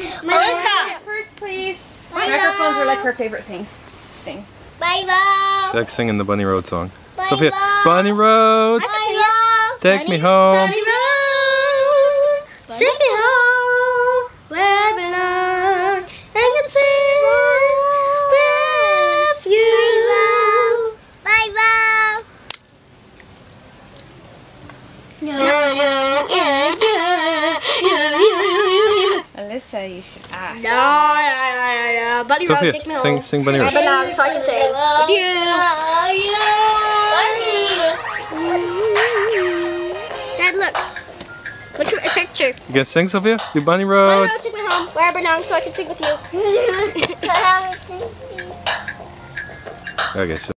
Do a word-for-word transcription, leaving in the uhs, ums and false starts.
Alyssa! First, please. Bye Microphones bye. are like her favorite things. Thing. Bye bye. She likes singing the Bunny Road song. Bye Sophia, bye. Bunny Road, Bye take me home. Bunny Road, take me home where I belong. I can sing with you. Bye bye. Alyssa, you should ask. No, no, no, no. Bunny Road, Sophia, take me sing, home. sing Bunny I Road. belong, so I can sing with you. Dad, look. Look at my picture. You gonna sing, Sophia? Do Bunny Bunny Road. Road, take me home where I belong, so I can sing with you. Okay. So